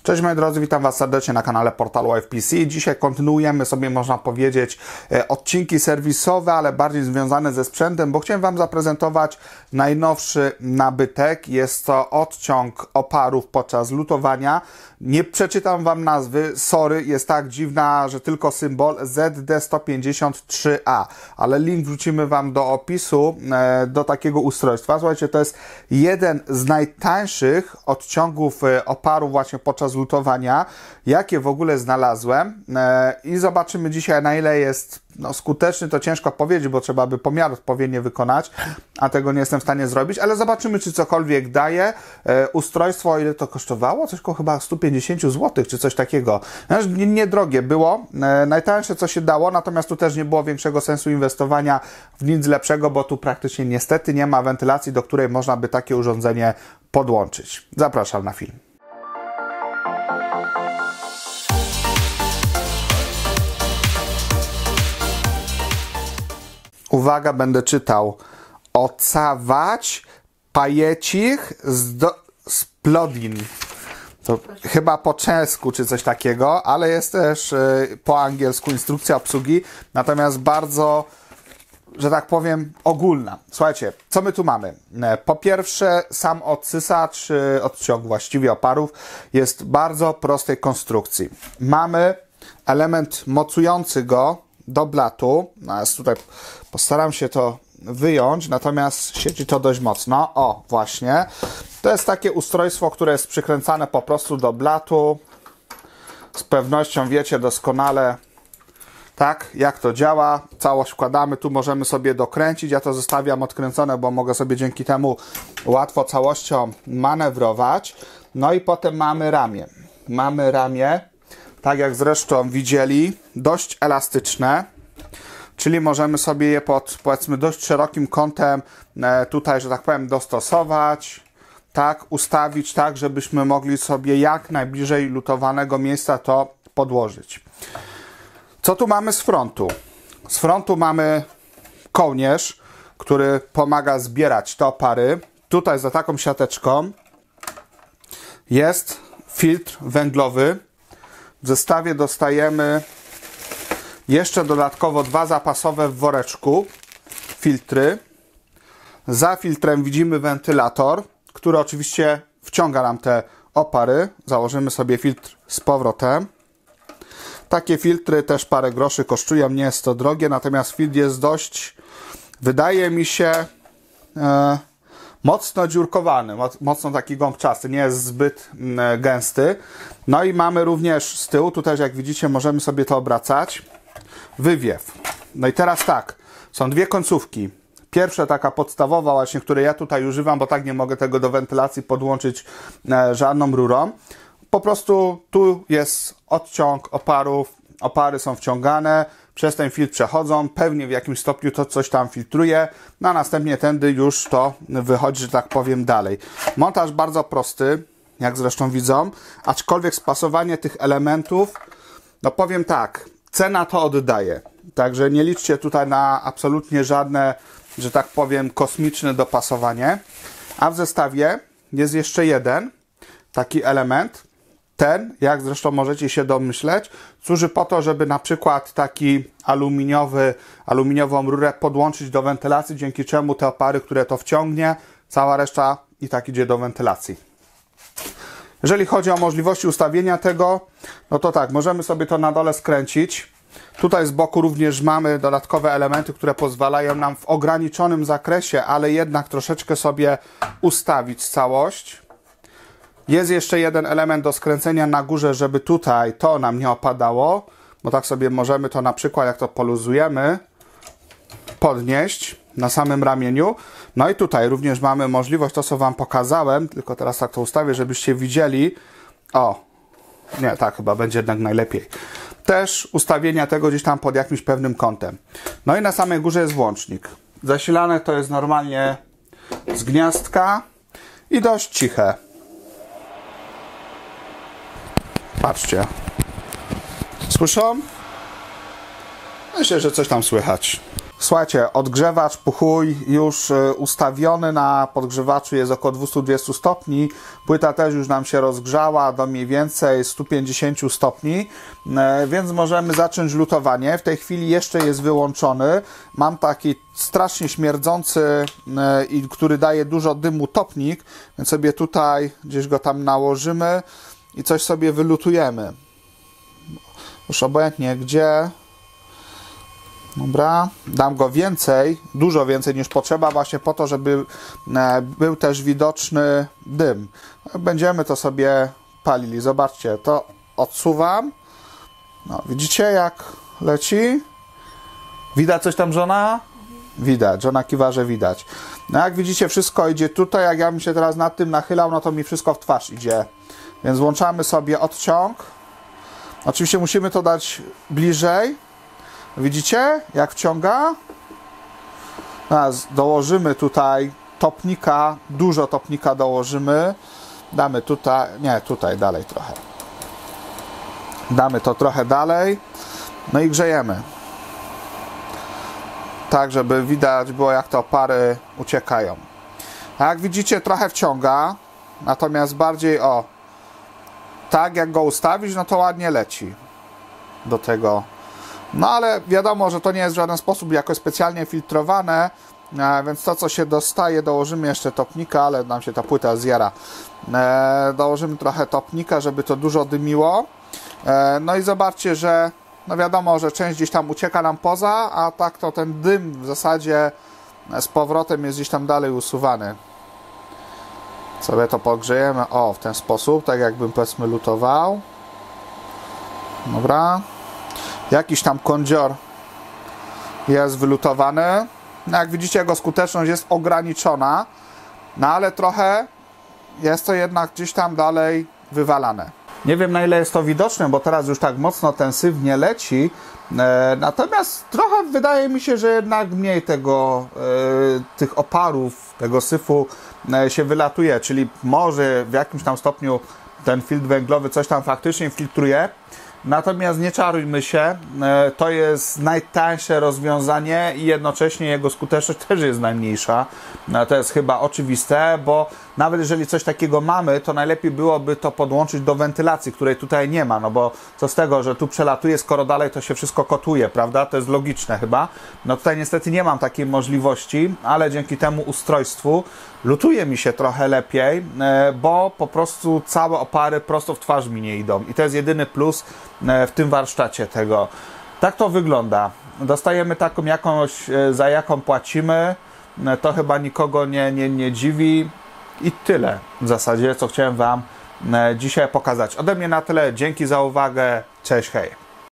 Cześć moi drodzy, witam Was serdecznie na kanale portalu FPC. Dzisiaj kontynuujemy sobie, można powiedzieć, odcinki serwisowe, ale bardziej związane ze sprzętem, bo chciałem Wam zaprezentować najnowszy nabytek. Jest to odciąg oparów podczas lutowania. Nie przeczytam Wam nazwy, sorry, jest tak dziwna, że tylko symbol ZD153A, ale link wrzucimy Wam do opisu do takiego ustrojstwa. Słuchajcie, to jest jeden z najtańszych odciągów oparów właśnie podczas lutowania, jakie w ogóle znalazłem, i zobaczymy dzisiaj, na ile jest skuteczny. To ciężko powiedzieć, bo trzeba by pomiar odpowiednio wykonać, a tego nie jestem w stanie zrobić, ale zobaczymy, czy cokolwiek daje. Ustrojstwo, ile to kosztowało? Coś koło chyba 150 zł, czy coś takiego. Niedrogie było, najtańsze co się dało, natomiast tu też nie było większego sensu inwestowania w nic lepszego, bo tu praktycznie niestety nie ma wentylacji, do której można by takie urządzenie podłączyć. Zapraszam na film. Uwaga, będę czytał. Ocawać pajecich z plodin. To chyba po czesku czy coś takiego, ale jest też po angielsku instrukcja obsługi, natomiast bardzo, że tak powiem, ogólna. Słuchajcie, co my tu mamy? Po pierwsze, sam odsysacz, odciąg właściwie oparów jest bardzo prostej konstrukcji. Mamy element mocujący go do blatu. Tutaj postaram się to wyjąć, natomiast siedzi to dość mocno. O, właśnie. To jest takie ustrojstwo, które jest przykręcane po prostu do blatu. Z pewnością wiecie doskonale, tak, jak to działa. Całość wkładamy, tu możemy sobie dokręcić. Ja to zostawiam odkręcone, bo mogę sobie dzięki temu łatwo całością manewrować. No i potem mamy ramię. Mamy ramię, tak jak zresztą widzieli, dość elastyczne, czyli możemy sobie je pod, powiedzmy, dość szerokim kątem tutaj, że tak powiem, dostosować, tak, ustawić tak, żebyśmy mogli sobie jak najbliżej lutowanego miejsca to podłożyć. Co tu mamy z frontu? Z frontu mamy kołnierz, który pomaga zbierać te opary. Tutaj za taką siateczką jest filtr węglowy. W zestawie dostajemy jeszcze dodatkowo dwa zapasowe w woreczku filtry. Za filtrem widzimy wentylator, który oczywiście wciąga nam te opary. Założymy sobie filtr z powrotem. Takie filtry też parę groszy kosztują, nie jest to drogie, natomiast filtr jest dość, wydaje mi się, mocno dziurkowany, mocno taki gąbczasty, nie jest zbyt gęsty. No i mamy również z tyłu, tu też jak widzicie możemy sobie to obracać, wywiew. No i teraz tak, są dwie końcówki. Pierwsza taka podstawowa właśnie, której ja tutaj używam, bo tak nie mogę tego do wentylacji podłączyć żadną rurą. Po prostu tu jest odciąg oparów, opary są wciągane, przez ten filtr przechodzą, pewnie w jakimś stopniu to coś tam filtruje, no a następnie tędy już to wychodzi, że tak powiem, dalej. Montaż bardzo prosty, jak zresztą widzą, aczkolwiek spasowanie tych elementów, no powiem tak, cena to oddaje. Także nie liczcie tutaj na absolutnie żadne, że tak powiem, kosmiczne dopasowanie. A w zestawie jest jeszcze jeden taki element. Ten, jak zresztą możecie się domyśleć, służy po to, żeby na przykład taki aluminiową rurę podłączyć do wentylacji, dzięki czemu te opary, które to wciągnie, cała reszta i tak idzie do wentylacji. Jeżeli chodzi o możliwości ustawienia tego, no to tak, możemy sobie to na dole skręcić. Tutaj z boku również mamy dodatkowe elementy, które pozwalają nam w ograniczonym zakresie, ale jednak troszeczkę sobie ustawić całość. Jest jeszcze jeden element do skręcenia na górze, żeby tutaj to nam nie opadało, bo tak sobie możemy to na przykład, jak to poluzujemy, podnieść na samym ramieniu. No i tutaj również mamy możliwość, to co Wam pokazałem, tylko teraz tak to ustawię, żebyście widzieli. O, nie, tak chyba będzie jednak najlepiej. Też ustawienia tego gdzieś tam pod jakimś pewnym kątem. No i na samej górze jest włącznik. Zasilane to jest normalnie z gniazdka i dość ciche. Patrzcie. Słyszą? Myślę, że coś tam słychać. Słuchajcie, odgrzewacz Puchuj już ustawiony na podgrzewaczu jest około 220 stopni. Płyta też już nam się rozgrzała do mniej więcej 150 stopni, więc możemy zacząć lutowanie. W tej chwili jeszcze jest wyłączony. Mam taki strasznie śmierdzący i który daje dużo dymu topnik, więc sobie tutaj gdzieś go tam nałożymy i coś sobie wylutujemy. Już obojętnie gdzie. Dobra, dam go więcej, dużo więcej niż potrzeba, właśnie po to, żeby był też widoczny dym. Będziemy to sobie palili. Zobaczcie, to odsuwam. No, widzicie jak leci? Widać coś tam, żona? Widać, żona kiwa, że widać. No jak widzicie, wszystko idzie tutaj, jak ja bym się teraz nad tym nachylał, no to mi wszystko w twarz idzie. Więc włączamy sobie odciąg. Oczywiście musimy to dać bliżej. Widzicie, jak wciąga? Teraz dołożymy tutaj topnika, dużo topnika dołożymy. Damy tutaj, nie, tutaj dalej trochę. Damy to trochę dalej. No i grzejemy. Tak, żeby widać było, jak te opary uciekają. A jak widzicie, trochę wciąga. Natomiast bardziej, tak jak go ustawić, no to ładnie leci do tego. No ale wiadomo, że to nie jest w żaden sposób jakoś specjalnie filtrowane, więc to, co się dostaje, dołożymy jeszcze topnika, ale nam się ta płyta zjara. Dołożymy trochę topnika, żeby to dużo dymiło. No i zobaczcie, że no wiadomo, że część gdzieś tam ucieka nam poza, a tak to ten dym w zasadzie z powrotem jest gdzieś tam dalej usuwany. Sobie to pogrzejemy, w ten sposób, tak jakbym powiedzmy lutował. Dobra. Jakiś tam kądzior jest wylutowany. No jak widzicie, jego skuteczność jest ograniczona, no ale trochę jest to jednak gdzieś tam dalej wywalane. Nie wiem, na ile jest to widoczne, bo teraz już tak mocno tensywnie leci, natomiast trochę wydaje mi się, że jednak mniej tych oparów, tego syfu się wylatuje, czyli może w jakimś tam stopniu ten filtr węglowy coś tam faktycznie filtruje. Natomiast nie czarujmy się, to jest najtańsze rozwiązanie i jednocześnie jego skuteczność też jest najmniejsza. To jest chyba oczywiste, bo nawet jeżeli coś takiego mamy, to najlepiej byłoby to podłączyć do wentylacji, której tutaj nie ma, no bo co z tego, że tu przelatuje, skoro dalej to się wszystko kotuje, prawda? To jest logiczne chyba. No tutaj niestety nie mam takiej możliwości, ale dzięki temu ustrojstwu lutuje mi się trochę lepiej, bo po prostu całe opary prosto w twarz mi nie idą i to jest jedyny plus w tym warsztacie tego. Tak to wygląda. Dostajemy taką jakąś, za jaką płacimy. To chyba nikogo nie dziwi. I tyle w zasadzie, co chciałem Wam dzisiaj pokazać. Ode mnie na tyle. Dzięki za uwagę. Cześć, hej.